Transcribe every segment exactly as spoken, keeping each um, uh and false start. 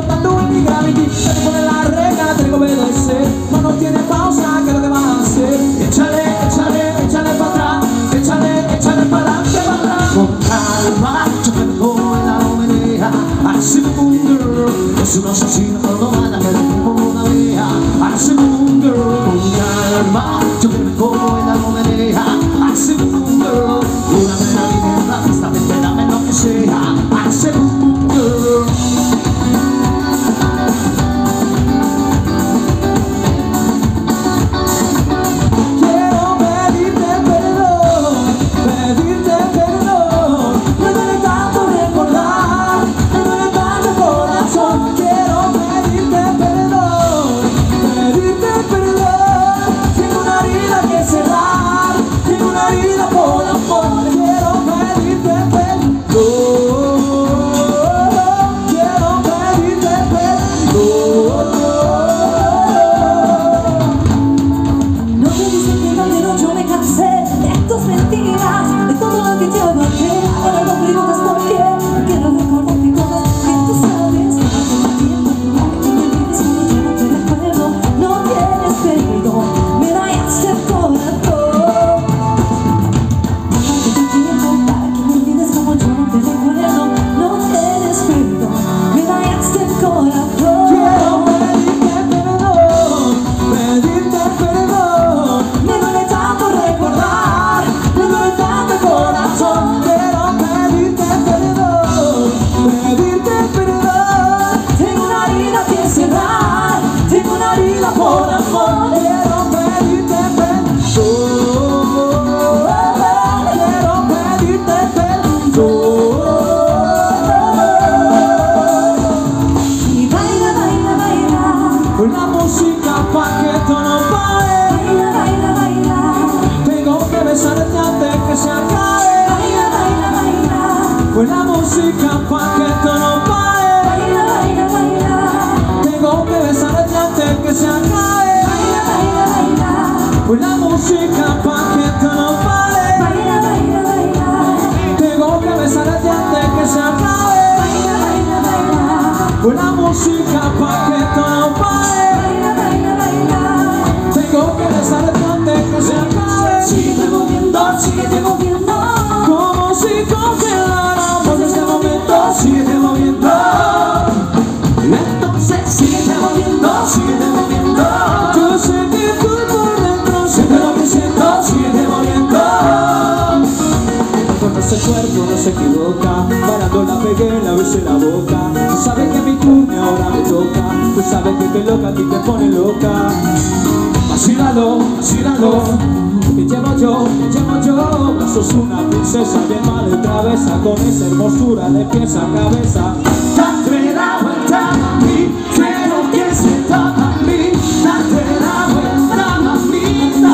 tanto en mi gravity. Ya te pone la regla, tengo que obedecer. No, no tiene pausa, ¿qué es lo que vas a hacer? Échale, échale, échale para atrás. Échale, échale para adelante, para atrás. Con calma, yo vengo en la homenea. Así un girl, es un asesino, no van a ver como una vea. Así un girl, con calma, yo vengo en la homenea. Así un girl, una vena vive en la pista, vente, dame lo que sea. Así un girl. Pues la música pa' que esto no pare. Baila, baila, baila. Tengo que besarte antes que se acabe. Baila, baila, baila. Pues la música pa' que esto no pare. Baila, baila, baila. Tengo que besarte antes que se acabe. Baila, baila, baila. Pues la música pa' que esto no pare. Baila, baila, baila. Tengo que besarte antes que se acabe. Síguete moviendo, síguete moviendo. Como si congelara. Síguete moviendo, entonces síguete moviendo, síguete moviendo. Yo sé que tú por dentro sientes lo que siento, síguete moviendo. Cuando ese cuerpo no se equivoca, parando la pegué, la besé la boca. Tú sabes que mi turno ahora me toca, tú sabes que te loca, a ti te pone loca. Vacílalo, vacílalo, te llevo yo, te llevo yo. Vos sos una princesa bien mal y travesa, con esa hermosura de pies a cabeza. Date la vuelta, mami, quiero que se toca a mí. Date la vuelta, mamita.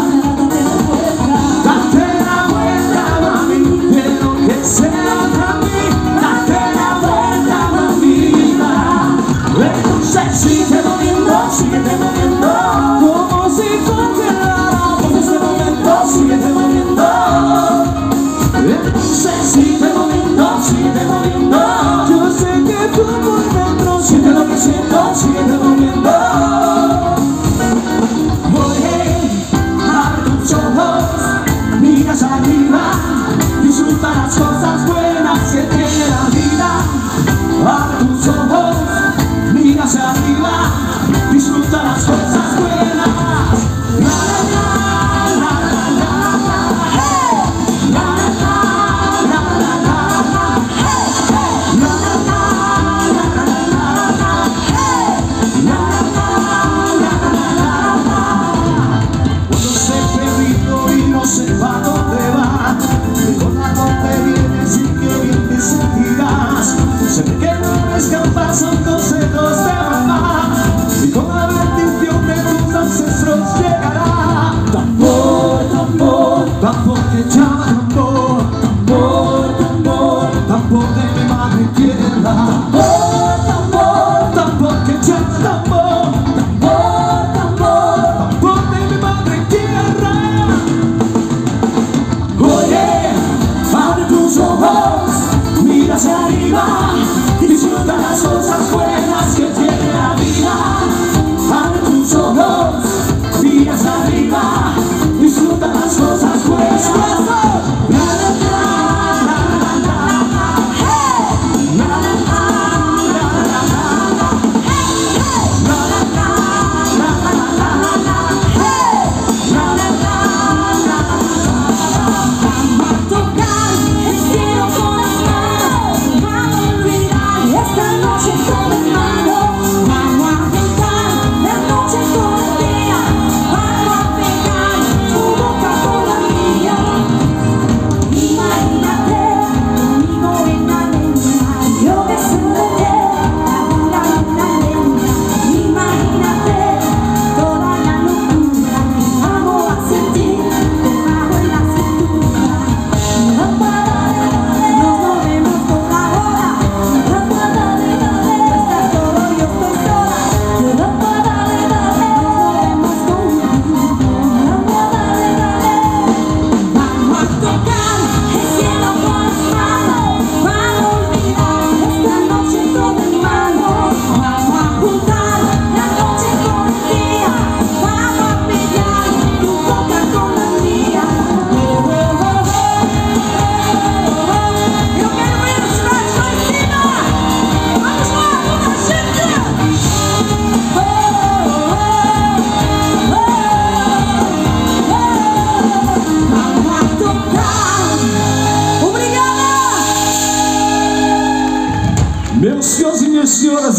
Date la vuelta, mami, quiero que se toca a mí. Date la vuelta, mamita. Entonces sigue moviendo, síguete moviendo. Como si congelara, por este momento síguete moviendo. Entonces sigue moviendo, síguete moviendo. Yo sé que tú por dentro sientes lo que siento, síguete moviendo. Oye, abre tus ojos, mira hacia arriba, disfruta las cosas buenas que tiene la vida. Abre tus ojos, mira hacia arriba, disfruta las cosas buenas. La, la, la, la, la, la, la, hey. La, la, la, la, la, la, la, hey, hey. La, la, la, la, la, la, la, hey. La, la, la, la, la, la. Cuando se perdido y no sepa dónde va, recuerda dónde vienes y qué bien te sentirás. Se ve que no escapar, son consejos de mamá, y con la bendición de tus ancestros llegará. Tambor, tambor, tambor que llama tambor, tambor, tambor, tambor de mi madre tierra. Tambor, tambor, tambor que llama tambor, tambor, tambor, tambor de mi madre tierra. Oye, abre tus ojos, mira hacia arriba, disfruta las cosas buenas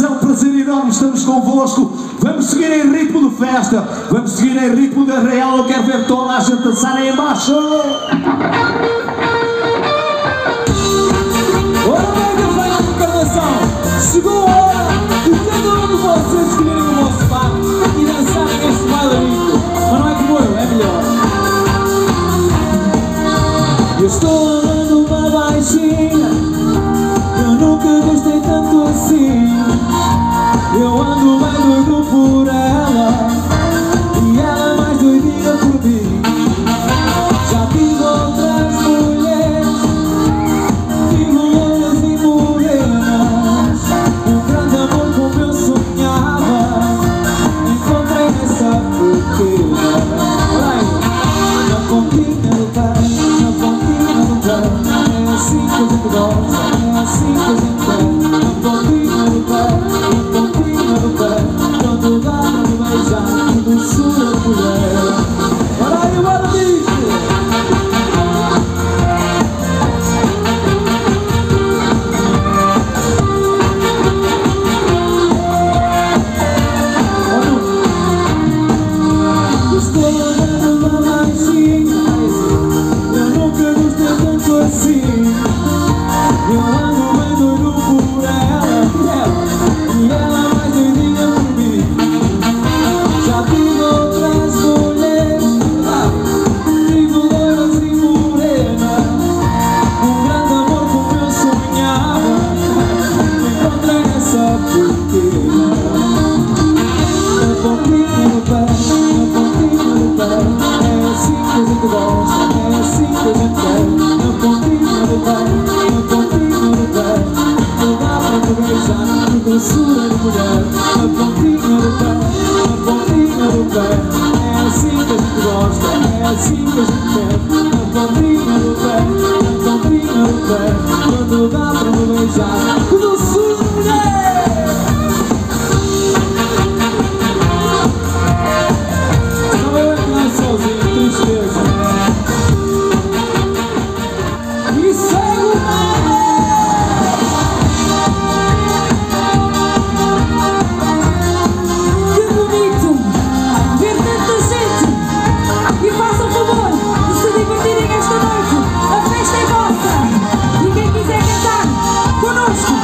é um prazer enorme, estamos convosco. Vamos seguir em ritmo de festa, vamos seguir em ritmo de arraial. Eu quero ver toda a gente dançar aí embaixo. Ora bem, campanha de encarnação, chegou a hora de cada um de vocês escolherem o vosso par e dançarem este bailarino. Mas não é como eu, é melhor. Eu estou andando uma baixinha, eu nunca gostei tanto assim. Eu ando bem doido por ela e ela mais doidinha por mim. Já tive outras mulheres, tive loiras e morenas. Um grande amor como eu sonhava, encontrei nessa pequena. Na pontinha do pé, na pontinha do pé, é assim que a gente gosta, é assim que a gente quer. Na pontinha do pé, na pontinha do pé, quando dá pra me beijar, que doçura de mulher. Bora aí, bora, bicho! Eu estou andando uma baixinha, eu nunca gostei tanto assim. Eu ando bem doido por ela, e ela mais doidinha por mim. Já tive outras mulheres, tive loiras e morenas. Um grande amor como eu sonhava, encontrei nessa pequena. Na pontinha do pé, na pontinha do pé, é assim que a gente gosta, é assim que a gente quer. Na pontinha do pé, na pontinha do pé, não dá pra te beijar, que doçura de mulher. Na pontinha do pé, na pontinha do pé, é assim que a gente gosta, é assim que a gente quer. Na pontinha do pé, na pontinha do pé, quando dá pra me beijar, que doçura de mulher. Não eu é que nasci sozinho, tristeza. E segue o baile! Que bonito ver tanta gente! E façam favor de se divertirem esta noite. A festa é vossa! E quem quiser cantar connosco,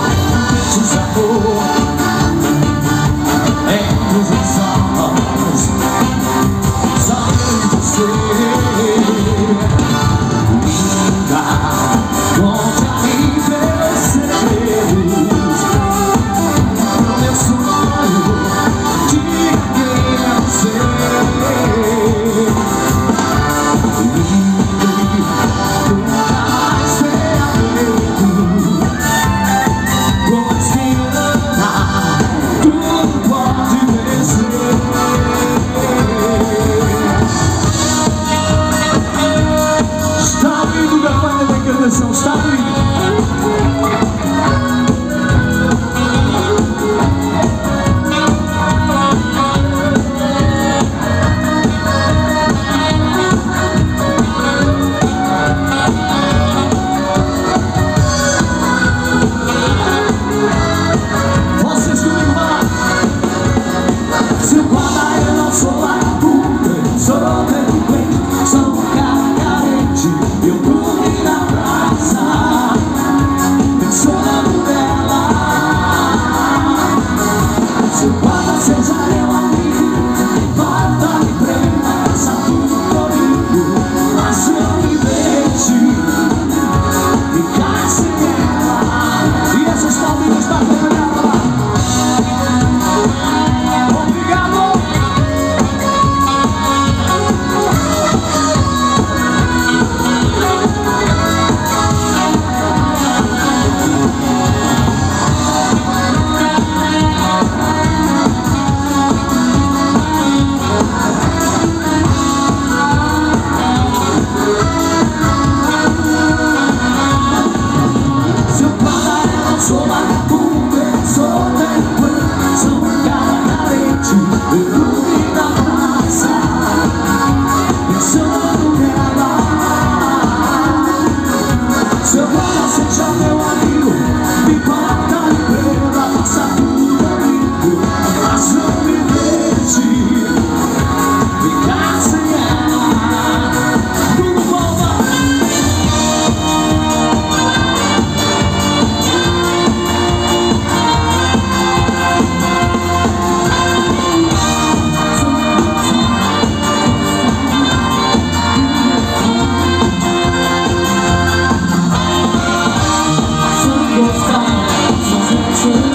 sus amor em luzes olhos. Sabe você, linda, conte a mim meus segredos. No meu sonho, diga quem é você. Está vindo. Vocês comigo, vai lá. Seu guarda, eu não sou vagabundo, eu sou delinquente, sou um cara carente. Eu dormi na praça, pensando nela. Se o guarda seja meu amigo, volta me prenda, faça tudo comigo. Mas se eu me deixe, ficar sem ela. E essas palminhas pra acompanhar lá. Obrigado! Seu guarda, eu não sou vagabundo, eu sou delinquente, sou um cara carente. Eu dormi na praça, pensando nela. Seu guarda seja meu amigo, me bota me prenda, faça tudo comigo. Mas não me deixe ficar sem ela. Tudo volta. Só gostar, só